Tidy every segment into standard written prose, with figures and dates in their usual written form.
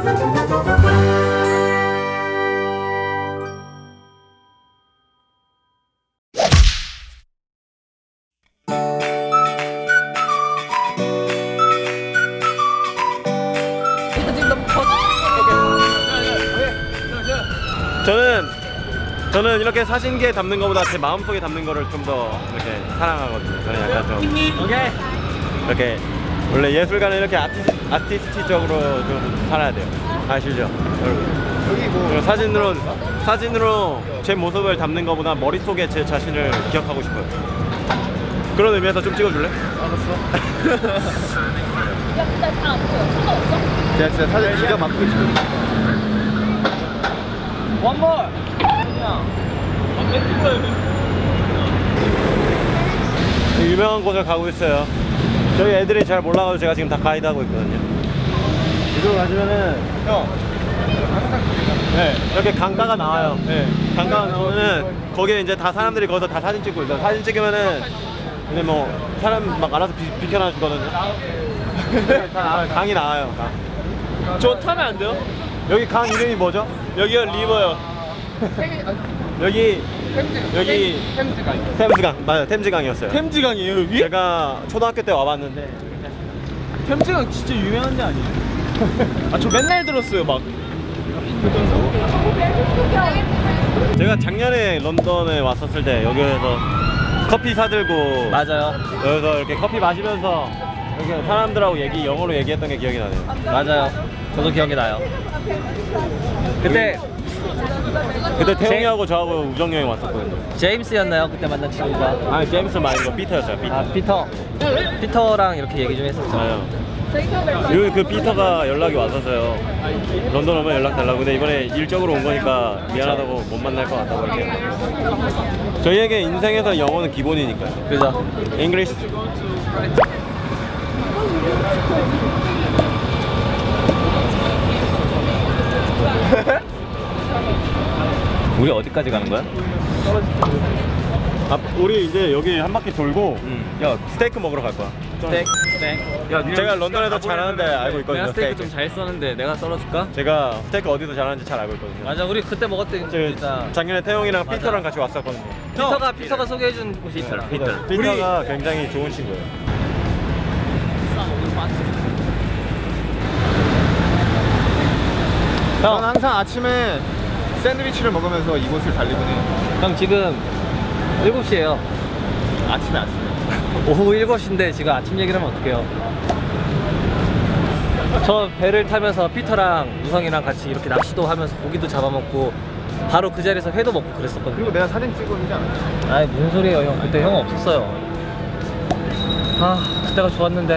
저는 이렇게 사진기에 담는 것보다 제 마음속에 담는 거를 좀 더 이렇게 사랑하거든요. 저는 약간 좀 이렇게 원래 예술가는 이렇게 아티스티적으로 좀 살아야 돼요. 아시죠, 여러분? 여기 뭐 사진으로 제 모습을 담는 것보다 머릿속에 제 자신을 기억하고 싶어요. 그런 의미에서 좀 찍어줄래? 알았어. 야, 근데 다 안 보여. 상관없어? 제가 진짜 사진 기가 막히게 찍거든요. 원몰! 유명한 곳을 가고 있어요. 저희 애들이 잘 몰라가지고 제가 지금 다 가이드하고 있거든요. 이쪽으로 가시면은 네, 이렇게 강가가 나와요. 네, 강가가 나오면은 거기에 이제 다 사람들이 거기서 다 사진 찍고 있어요. 사진 찍으면은 근데 뭐 사람 막 알아서 비켜놔 주거든요. 강이 나와요. 강. 저 타면 안 돼요? 여기 강 이름이 뭐죠? 여기가 리버요. 여기 템즈강 맞아요. 템즈강이었어요. 템즈강이에요 여기? 제가 초등학교 때 와봤는데 템즈강 진짜 유명한 데 아니에요? 아 저 맨날 들었어요 막. 제가 작년에 런던에 왔었을 때 여기에서 커피 사들고 맞아요. 여기서 이렇게 커피 마시면서 이렇게 사람들하고 영어로 얘기했던 게 기억이 나네요. 맞아요. 저도 기억이 나요. 그때 태용이하고 저하고 우정여행 왔었거든요. 제임스였나요? 그때 만난 친구가? 아니 제임스 말고 피터였어요. 피터. 아 피터랑 이렇게 얘기 좀 했었죠. 맞아요. 그 피터가 연락이 왔었어요. 런던 오면 연락 달라고. 근데 이번에 일적으로 온 거니까 미안하다고 못 만날 것 같다고 이렇게. 저희에게 인생에서 영어는 기본이니까요. 그죠? English. 우리 어디까지 가는 거야? 아, 우리 이제 여기 한 바퀴 돌고 야 스테이크 먹으러 갈 거야. 스테이크? 야, 제가 런던에서 잘하는데 알고 있거든요. 내가 스테이크 좀 잘 써는데 내가 썰어줄까? 제가 스테이크 어디서 잘하는지 잘 알고 있거든요. 맞아, 우리 그때 먹었던 진짜. 작년에 태용이랑 맞아. 피터랑 같이 왔었거든요. 피터가 소개해준 곳이 있더라. 피터가 굉장히 좋은 친구예요. 저는 항상 아침에 샌드위치를 먹으면서 이곳을 달리곤 해요. 형 지금 7시에요. 아침에. 오후 7시인데 지금 아침 얘기를 하면 어떡해요. 저 배를 타면서 피터랑 우성이랑 같이 이렇게 낚시도 하면서 고기도 잡아먹고 바로 그 자리에서 회도 먹고 그랬었거든요. 그리고 내가 사진 찍어주지 않았지? 아이 무슨 소리예요 형. 그때 형 없었어요. 아 그때가 좋았는데.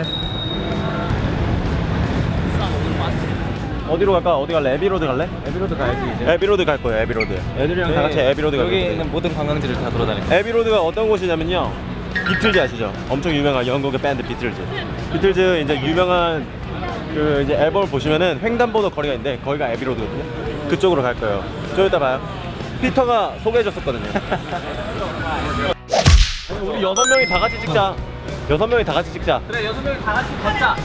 어디로 갈까? 어디 갈래? 에비로드 갈래? 에비로드 가야지 이제. 에비로드 갈 거예요. 에비로드. 애들이랑 다 같이 에비로드 갈 여기 거예요. 있는 모든 관광지를 다 돌아다니고. 에비로드가 어떤 곳이냐면요. 비틀즈 아시죠? 엄청 유명한 영국의 밴드 비틀즈. 비틀즈 이제 유명한 그 이제 앨범을 보시면은 횡단보도 거리가 있는데 거기가 에비로드거든요. 그쪽으로 갈 거예요. 좀 이따 봐요. 피터가 소개해줬었거든요. 우리 6명이 다 같이 찍자. 6명이 다 같이 찍자. 그래 6명이 다 같이 걷자.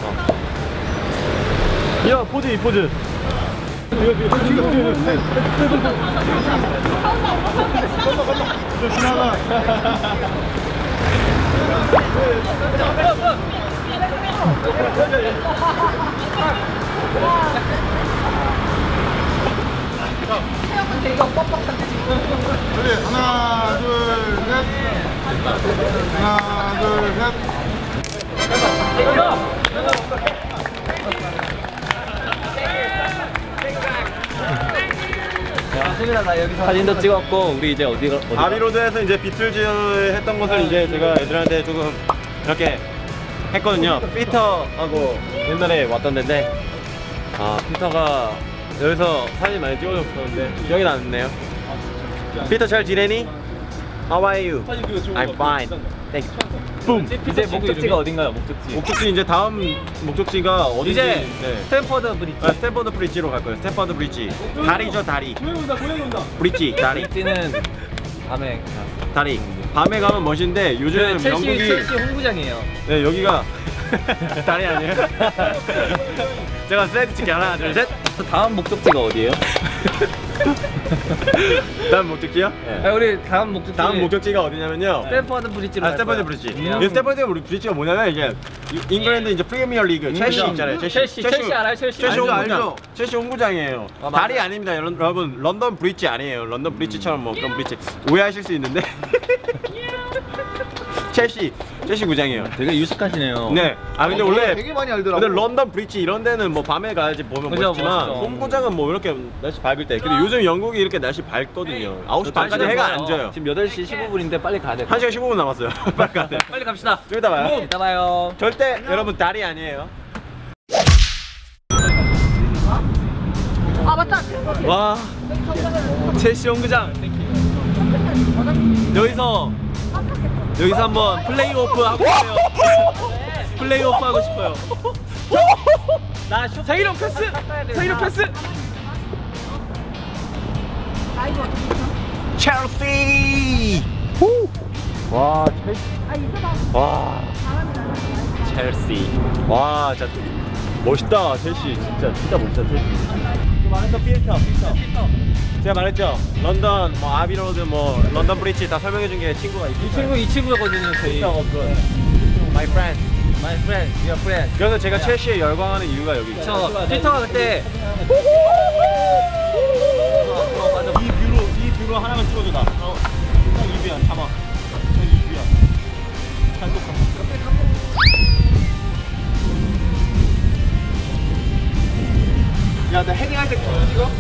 야 포즈 이 포즈. 지나가. 그래 하나 둘 셋. 하나 둘 셋. 나 여기서 사진도 찍었고 우리 이제 어디가 아비로드에서 이제 비틀즈 했던 것을 이제 제가 애들한테 조금 이렇게 했거든요. 피터하고 옛날에 왔던 데인데 아 피터가 여기서 사진 많이 찍어줬었는데 기억이 나네요. 피터 잘 지내니? How are you? I'm fine. Thank you. 붐. 이제 목적지가 어딘가요? 목적지 이제 다음 목적지가 어디지? 이제 네. 스탠퍼드 브리지. 스탠퍼드 브리지로 갈 거예요. 스탠퍼드 브리지. 다리죠 다리. 브리지 다리. 브리지는 밤에 다리. 밤에 가면 멋인데 요즘 첼시 홍구장이에요. 네 여기가 다리 아니에요? 제가 샌드 찍게 하나 둘 셋. 다음 목적지가 어디예요? 다음 목적지요? 우리 다음 목적지. 다음 목적지가 어디냐면요. 스탠퍼드 브릿지로. 아, 스탠퍼드 브리지. 이 스탠퍼드 브리지가 뭐냐면 이게 잉글랜드 이제 프리미어 리그 첼시 있잖아요. 첼시 알아요? 첼시 첼시 알죠, 홈구장. 알죠. 첼시 홈구장이에요. 아, 맞아요. 다리 아닙니다, 여러분. 런던 브리지 아니에요. 런던 브리지처럼 뭐 그런 브리지 오해하실 수 있는데. 첼시 구장이에요. 되게 유식하시네요. 네. 아 근데 원래 되게 많이 알더라고. 근데 런던 브리지 이런 데는 뭐 밤에 가야지 보면 그죠, 멋있지만 멋있죠. 홈구장은 뭐 이렇게 날씨 밝을 때. 근데 요즘 영국이 이렇게 날씨 밝거든요. 9시 반까지 해가 안 져요. 지금 8시 15분인데 빨리 가야 돼. 1시간 15분 남았어요. 빨리 가야 돼. 빨리 갑시다. 좀 이따 봐요. 이따 봐요. 절대 여러분 다리 아니에요. 아 맞다. 와, 첼시 홈구장. 여기서 한번 플레이오프 하고 싶어요. 플레이오프 하고 싶어요. 나 자이런 패스. 자이런 패스. 첼시. 와, 첼시. 아 있어봐. 와, 첼시. 와, 진짜 멋있다. 첼시 진짜 멋있다. 첼시. 말했던 필터. 제가 말했죠. 런던 뭐 아비로드 뭐 런던 브리지 다 설명해 준 게 친구가 있어요. 이 친구거든요, 저희. My friend. My friend, your friend. 그래서 제가 첼시에 열광하는 이유가 여기 있죠. 저 피터가 그때 이 뷰로 하나만 찍어줘 나. 이 뷰야, 참아. 이 뷰야. 야, 나 헤딩할 때 찍어?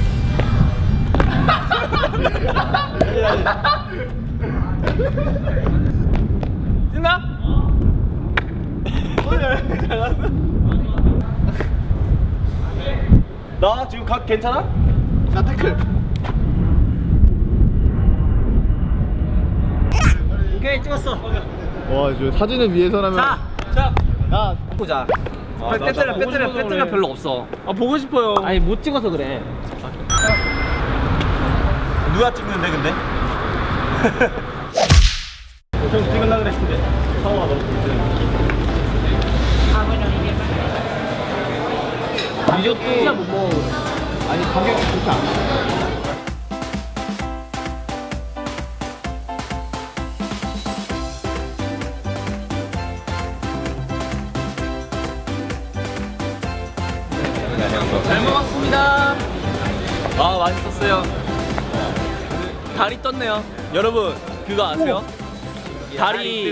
됐나? 나 지금 각 괜찮아? 자 태클. 오케이, 찍었어. 와, 저 사진을 위해서라면. 자, 야, 보자. 나 배터리가 별로 없어. 아, 보고 싶어요. 아니, 못 찍어서 그래. 누가 찍는데 근데? 형 찍으려고 그랬는데 상호가 너무 리조또 진짜 못 먹어. 아니 가격이 좋지 않아. 잘 먹었습니다. 아, 맛있었어요. 다리 떴네요. 여러분, 그거 아세요? 다리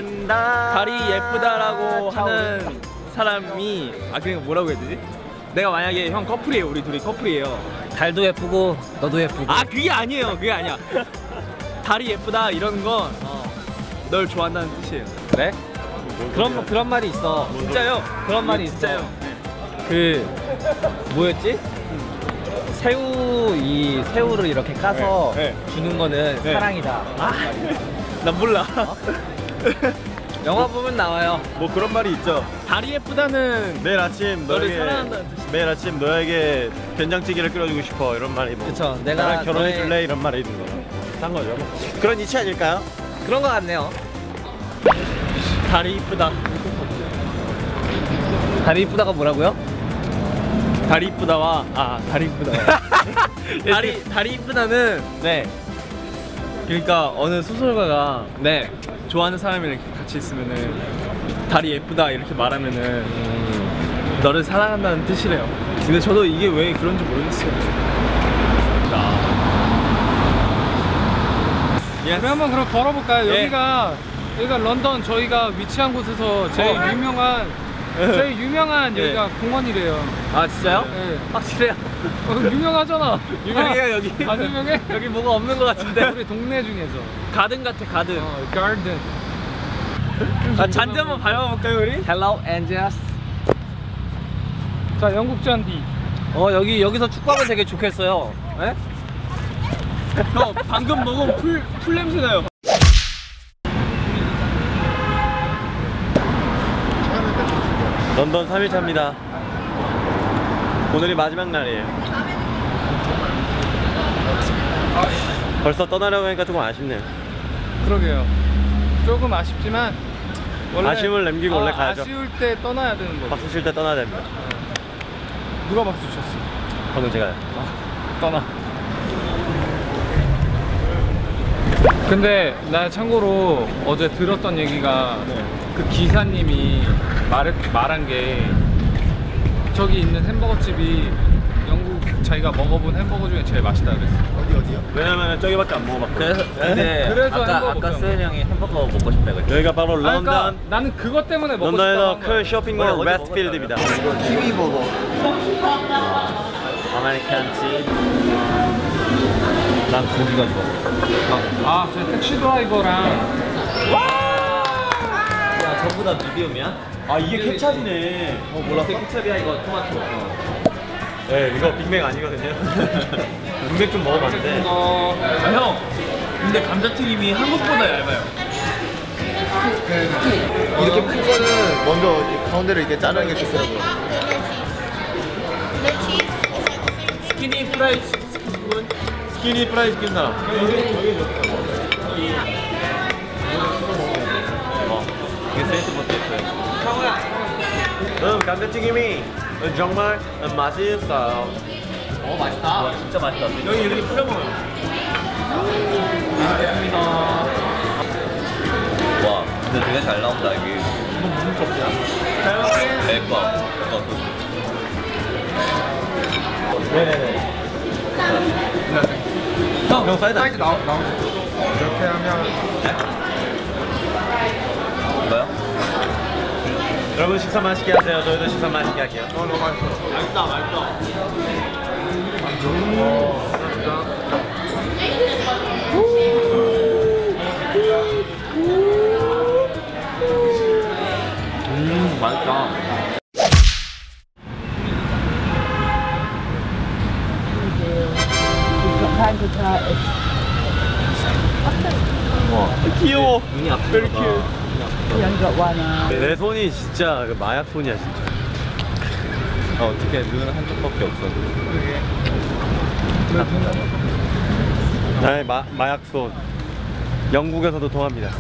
예쁘다라고 하는 사람이 그냥 뭐라고 해야 되지? 내가 만약에 형 커플이에요. 우리 둘이 커플이에요. 달도 예쁘고 너도 예쁘고. 그게 아니에요. 그게 아니야. 다리 예쁘다 이런 건 널 좋아한다는 뜻이에요. 그래? 그런 말이 있어. 진짜요? 그런 말이 있어요. 그 뭐였지? 새우를 이렇게 까서 네, 주는 거는 네. 사랑이다. 난 몰라. 영화 보면 나와요. 뭐 그런 말이 있죠. 다리 예쁘다는 매일 아침 너를 너에게 사랑한다는 뜻이야. 매일 아침 너에게 된장찌개를 끓여주고 싶어 이런 말이 뭐. 그쵸, 내가 나랑 결혼해 너의- 줄래 이런 말이 있는 거죠. 딴 거죠. 그런 이치 아닐까요? 그런 거 같네요. 다리 이쁘다. 다리 이쁘다가 뭐라고요? 다리 이쁘다와 다리 이쁘다. 다리 이쁘다는 네. 그러니까 어느 소설가가 네 좋아하는 사람이랑 이렇게 같이 있으면은 다리 예쁘다 이렇게 말하면은 너를 사랑한다는 뜻이래요. 근데 저도 이게 왜 그런지 모르겠어요. 우리 한번 그럼 걸어볼까요? 예. 여기가 런던 저희가 위치한 곳에서 제일 유명한 예. 여기가 공원이래요. 아 진짜요? 네. 확실해요? 유명하잖아. 유명해요 여기. 안 유명해? 여기 뭐가 없는 것 같은데. 우리 동네 중에서. 가든 같아 가든. 가든. 잔디 한번 밟아볼까요 우리? Hello Angels. 자, 영국 잔디. 여기서 축구하면 되게 좋겠어요. 네? 형 방금 먹은 풀 냄새 나요. 런던 3일차입니다. 오늘이 마지막 날이에요. 벌써 떠나려고 하니까 조금 아쉽네요. 그러게요. 조금 아쉽지만 아쉬움을 남기고 원래 가야죠. 아쉬울 때 떠나야 되는 거죠. 박수 칠 때 떠나야 됩니다. 누가 박수 쳤어? 방금 제가요. 떠나. 근데 나 참고로 어제 들었던 얘기가 그 기사님이 말한 게 저기 있는 햄버거 집이 영국 자기가 먹어본 햄버거 중에 제일 맛있다 그랬어. 어디요? 왜냐면 저기밖에 안 먹어봤거든. 그래서 근데 그래서 햄버거 아까 먹자고. 수현이 형이 햄버거 먹고 싶다 그랬지. 여기가 바로 아니, 그러니까 런던. 나는 그것 때문에 먹고 런던에서 싶다는 큰 거야. 쇼핑몰 어디 웨스트필드입니다. 이거 키위버거. 아메리칸 치. 난 고기가 좋아. 아, 저 택시 드라이버랑 야 전부 다 미디움이야? 아 이게 케찹이네. 몰랐어? 케첩이야 이거 토마토. 네 이거 빅맥 아니거든요. 빅맥 좀 먹어봤는데. 아 형. 근데 감자튀김이 한국보다 얇아요. 이렇게 큰 거는 먼저 이렇게 가운데를 이렇게 자르는 게 좋더라고요. 스키니 프라이 스키니 프라이 시킨 사람. 이게 세트 포테이토야. 감자튀김이 정말 맛있어요. 맛있다. 와, 진짜 맛있다. 여기 이렇게 뿌려 먹어요. 맛있습니다. 와, 근데 되게 잘 나온다 여기. 이거 무슨 컵이야? 잘 먹게. 대박. 네네네. 형 사이드 사이즈 나오죠. 이렇게 하면 뭐요? 여러분 식사 맛있게 하세요. 저희도 식사 맛있게 할게요. 너무 맛있어. 맛있다, 맛있다. 맛있다. 귀여워. 눈이 아프다. 내 손이 진짜 그 마약 손이야 진짜. 어떻게 눈은 한쪽밖에 없어. 나의 마약 손. 영국에서도 통합니다.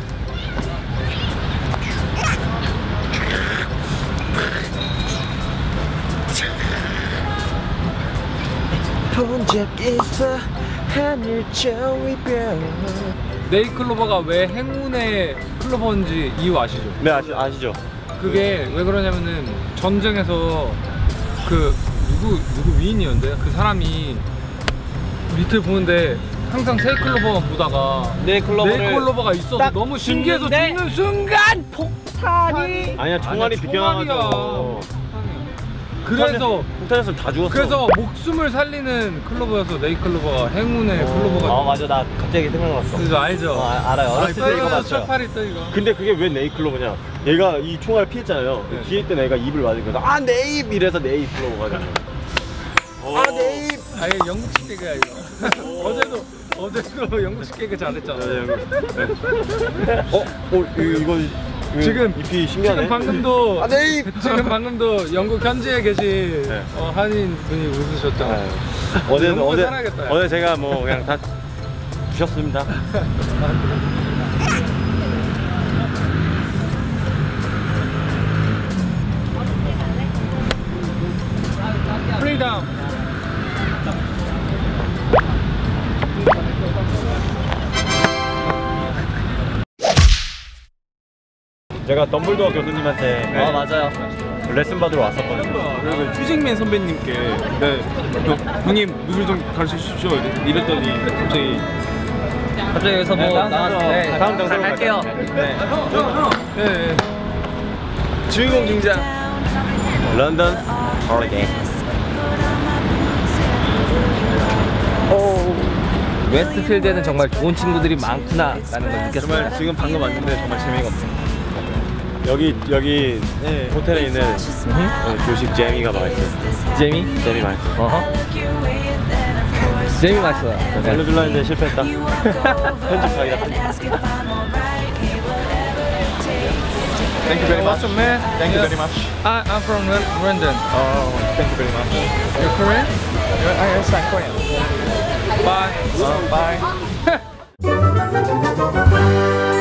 혼자 있어 하늘 저 위별 네이클로버가 왜 행운의 클로버인지 이유 아시죠? 네 아시죠? 그게 왜 그러냐면은 전쟁에서 그 누구 위인이었는데 그 사람이 밑을 보는데 항상 네이클로버만 보다가 네이클로버가 있어서 딱 너무 신기해서 죽는 순간 폭탄이 아니야 총알이 아니야, 비껴나가서. 그래서 폭탄에서 다 죽었어. 그래서 목숨을 살리는 클로버여서 네이클로버가 행운의 클로버가 맞아 나 갑자기 생각났어. 그래서 알죠? 알아요. 어렸을 때 이거 봤죠. 첫팔이 떠 이거. 근데 그게 왜 네이클로버냐? 얘가 이 총알 피했잖아요. 네. 뒤에 있던 애가 입을 맞은 거야. 아 네입 이래서 네이클로버가 된 거야. 아 네입. 아예 영국식 개그야 이거. 어제도 영국식 개그 잘했잖아. 이거 지금 잎이 신기하네. 지금 방금도 네입. 지금 방금도 영국 현지에 계신 네. 한인 분이 웃으셨잖아. 영국을 살아야겠다, 야. 어제 제가 뭐 그냥 다 부셨습니다. 프리덤. 제가 덤블도어 교수님한테 맞아요. 레슨 받으러 왔었거든요. 그리고 휴직맨 선배님께 형님 무술 좀 가르쳐 주십시오 이랬더니 갑자기 여기서 뭐 나왔을 때 다음 장소로 갈게요. 네. 주인공 등장. 런던 홀리데이. 웨스트필드에는 정말 좋은 친구들이 많구나라는 걸 느꼈어요. 정말 지금 방금 왔는데 정말 재미가 없네. 여기 호텔에 있는 조식 재미가 맛있어요. 제미? 재미 맛있어. 어허. 제미 맛있어요. 알려줄라 했는데 실패했다. 편집하기다 편집. Thank you very much. Awesome man. Thank you very much. I'm from London. Oh, thank you very much. You're Korean? I speak Korean. Bye. Bye.